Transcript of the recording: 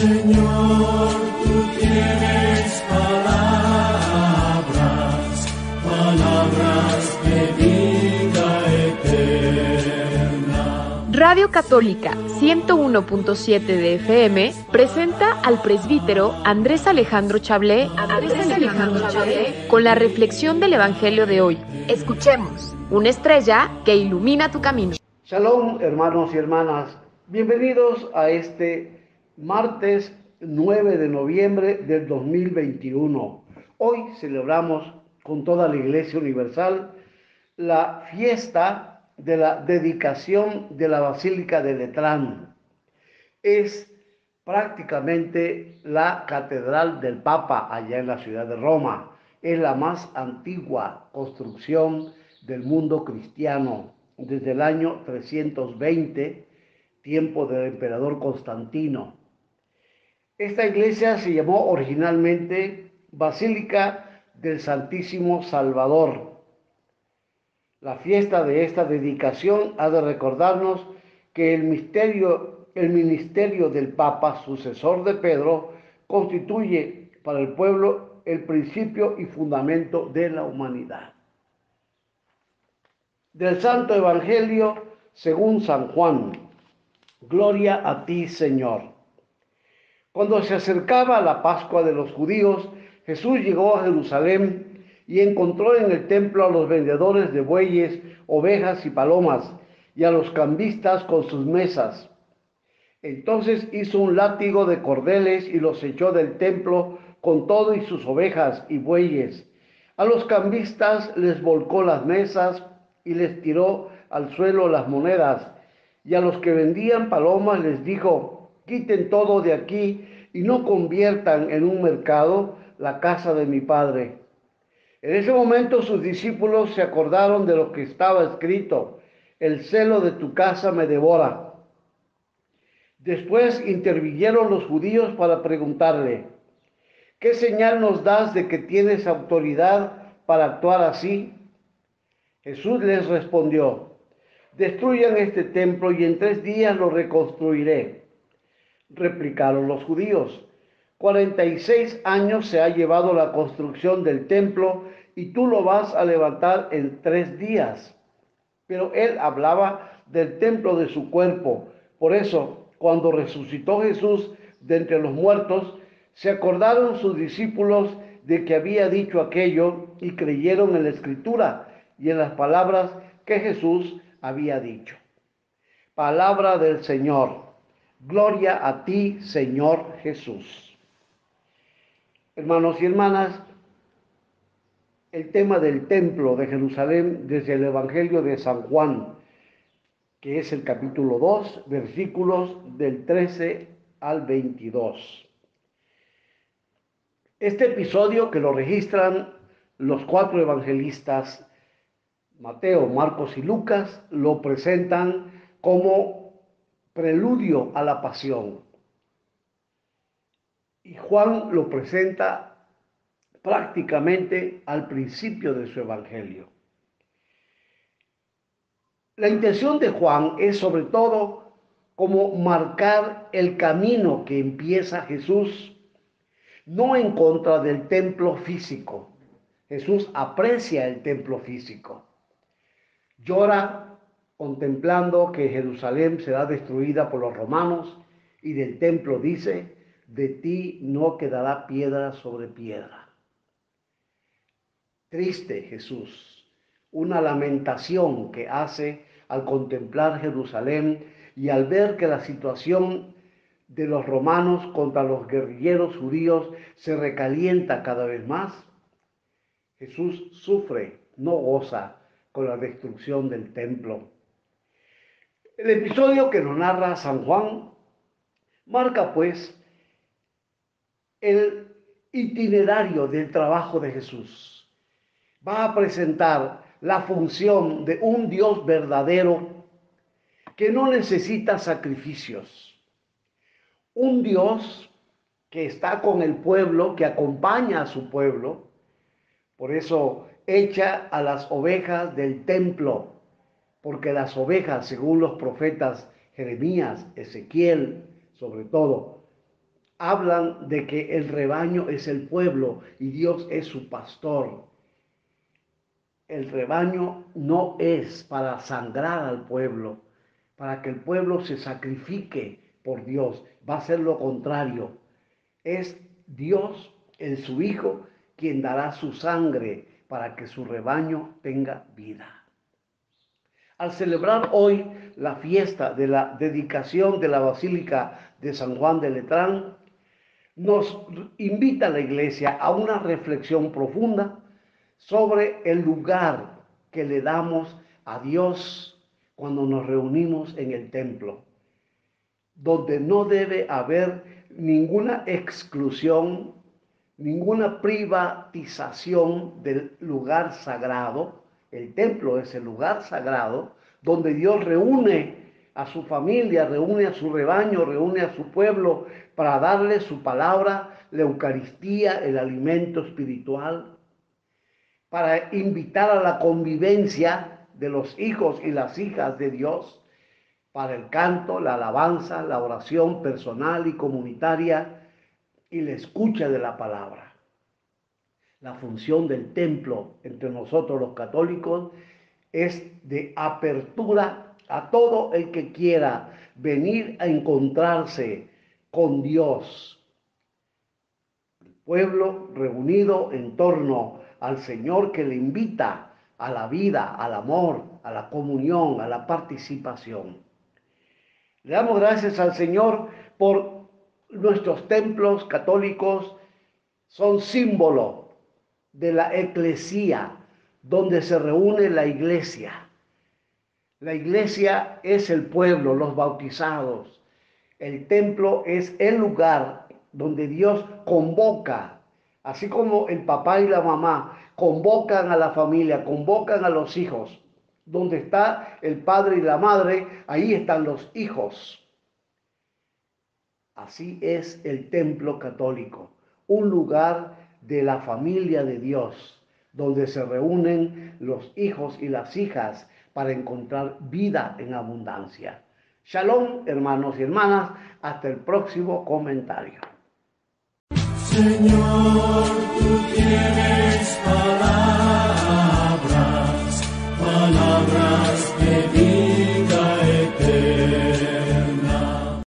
Señor, tú tienes palabras de vida eterna. Radio Católica 101.7 de FM presenta al presbítero Andrés Alejandro Chablé con la reflexión del Evangelio de hoy. Escuchemos, una estrella que ilumina tu camino. Shalom, hermanos y hermanas. Bienvenidos a este martes 9 de noviembre del 2021. Hoy celebramos con toda la Iglesia Universal la fiesta de la dedicación de la Basílica de Letrán. Es prácticamente la catedral del Papa allá en la ciudad de Roma. Es la más antigua construcción del mundo cristiano desde el año 320, tiempo del emperador Constantino. Esta iglesia se llamó originalmente Basílica del Santísimo Salvador. La fiesta de esta dedicación ha de recordarnos que el ministerio del Papa, sucesor de Pedro, constituye para el pueblo el principio y fundamento de la humanidad. Del Santo Evangelio según San Juan. Gloria a ti, Señor. Cuando se acercaba la Pascua de los judíos, Jesús llegó a Jerusalén y encontró en el templo a los vendedores de bueyes, ovejas y palomas, y a los cambistas con sus mesas. Entonces hizo un látigo de cordeles y los echó del templo con todo y sus ovejas y bueyes. A los cambistas les volcó las mesas y les tiró al suelo las monedas. Y a los que vendían palomas les dijo: quiten todo de aquí y no conviertan en un mercado la casa de mi Padre. En ese momento sus discípulos se acordaron de lo que estaba escrito: el celo de tu casa me devora. Después intervinieron los judíos para preguntarle: ¿qué señal nos das de que tienes autoridad para actuar así? Jesús les respondió: destruyan este templo y en 3 días lo reconstruiré. Replicaron los judíos: 46 años se ha llevado la construcción del templo y tú lo vas a levantar en 3 días. Pero él hablaba del templo de su cuerpo. Por eso, cuando resucitó Jesús de entre los muertos, se acordaron sus discípulos de que había dicho aquello y creyeron en la Escritura y en las palabras que Jesús había dicho. Palabra del Señor. Gloria a ti, Señor Jesús. Hermanos y hermanas, el tema del templo de Jerusalén desde el Evangelio de San Juan, que es el capítulo 2, versículos del 13 al 22. Este episodio, que lo registran los 4 evangelistas, Mateo, Marcos y Lucas, lo presentan como preludio a la pasión. Y Juan lo presenta prácticamente al principio de su evangelio. La intención de Juan es sobre todo como marcar el camino que empieza Jesús, no en contra del templo físico. Jesús aprecia el templo físico. Llora contemplando que Jerusalén será destruida por los romanos y del templo dice: de ti no quedará piedra sobre piedra. Triste Jesús, una lamentación que hace al contemplar Jerusalén y al ver que la situación de los romanos contra los guerrilleros judíos se recalienta cada vez más. Jesús sufre, no goza con la destrucción del templo. El episodio que nos narra San Juan marca pues el itinerario del trabajo de Jesús. Va a presentar la función de un Dios verdadero que no necesita sacrificios. Un Dios que está con el pueblo, que acompaña a su pueblo. Por eso echa a las ovejas del templo, porque las ovejas, según los profetas Jeremías, Ezequiel, sobre todo, hablan de que el rebaño es el pueblo y Dios es su pastor. El rebaño no es para sangrar al pueblo, para que el pueblo se sacrifique por Dios. Va a ser lo contrario. Es Dios en su Hijo quien dará su sangre para que su rebaño tenga vida. Al celebrar hoy la fiesta de la dedicación de la Basílica de San Juan de Letrán, nos invita la Iglesia a una reflexión profunda sobre el lugar que le damos a Dios cuando nos reunimos en el templo, donde no debe haber ninguna exclusión, ninguna privatización del lugar sagrado. El templo es el lugar sagrado donde Dios reúne a su familia, reúne a su rebaño, reúne a su pueblo para darle su palabra, la Eucaristía, el alimento espiritual, para invitar a la convivencia de los hijos y las hijas de Dios, para el canto, la alabanza, la oración personal y comunitaria y la escucha de la palabra. La función del templo entre nosotros los católicos es de apertura a todo el que quiera venir a encontrarse con Dios. El pueblo reunido en torno al Señor que le invita a la vida, al amor, a la comunión, a la participación. Le damos gracias al Señor por nuestros templos católicos, son símbolo de la eclesía, donde se reúne la iglesia. La iglesia es el pueblo, los bautizados. El templo es el lugar donde Dios convoca, así como el papá y la mamá convocan a la familia, convocan a los hijos. Donde está el padre y la madre, ahí están los hijos. Así es el templo católico, un lugar de la familia de Dios, donde se reúnen los hijos y las hijas para encontrar vida en abundancia. Shalom, hermanos y hermanas, hasta el próximo comentario. Señor, tú tienes paz.